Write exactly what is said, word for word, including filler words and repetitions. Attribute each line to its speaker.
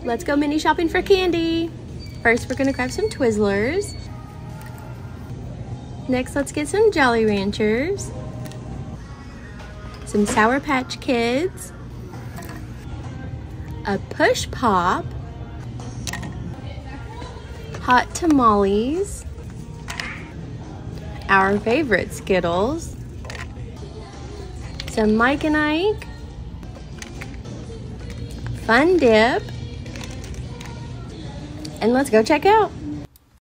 Speaker 1: let's go mini shopping for candy. First, we're gonna grab some Twizzlers. Next, let's get some Jolly Ranchers, some Sour Patch Kids, a Push Pop, hot tamales, our favorite Skittles, some Mike and Ike, Fun Dip, and let's go check out.